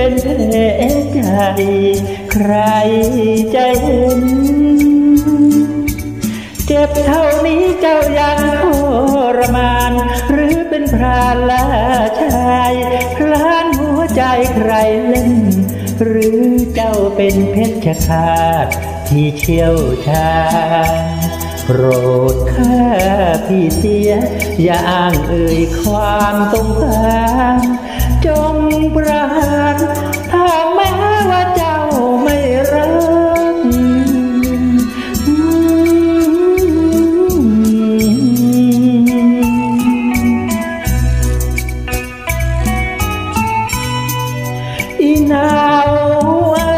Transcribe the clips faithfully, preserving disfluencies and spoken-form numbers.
เป็นแผลใจใครจะเห็นเจ็บเท่านี้เจ้ายังทรมานหรือเป็นพรานล่าชายพลานหัวใจใครเล่นหรือเจ้าเป็นเพชฌฆาตที่เชี่ยวชาญโปรดข้าพี่เสียอย่าอ้างเอ่ยความสงสารจงประหารถ้าแม้ว่าเจ้าไม่รักอีนาวเอ๋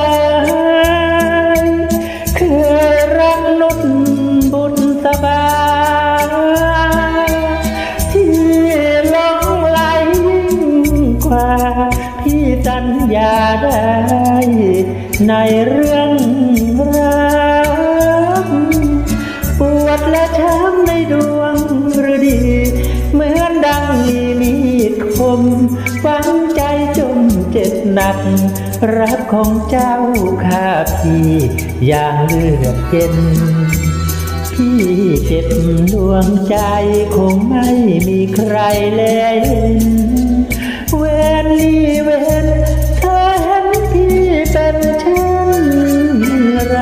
ยเคยรักนุชบุญสบายที่หลงไหลกว่าพี่สัญญาได้ในเรื่องรักปวดและช้ำในดวงหรือดีเหมือนดังมีมีดคมฝังใจจมเจ็บหนักรักของเจ้าข้าพี่อย่างเลือดเย็นพี่เจ็บดวงใจคงไม่มีใครแลเห็นเวรนี้เวรเธอเห็นพี่เป็นเช่นไร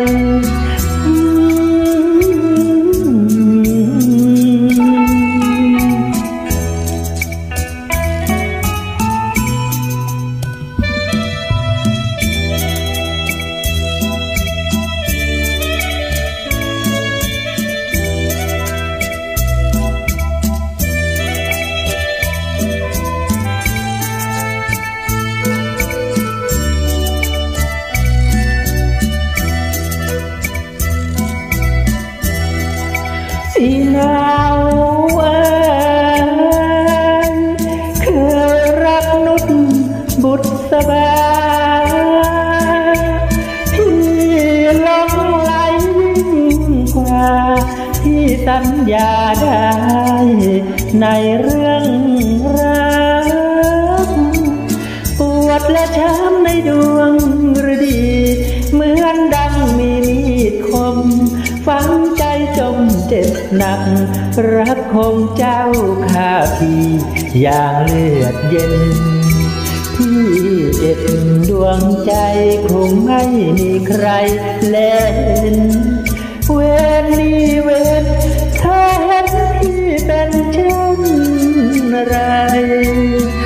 อีนาวเอ๋ยเคยรักนุชบุตรสบายพี่หลงไหลกว่าที่สัญญาได้ในเรื่องรักปวดและช้ำในดวงหรือดีเหมือนดังมีมีดคมฝังใจจมเจ็บหนักรักของเจ้าข้าพี่อย่างเลือดเย็นพี่เจ็บดวงใจคงไม่มีใครแลเห็นเวรนี้เวรเธอเห็นพี่เป็นเช่นไร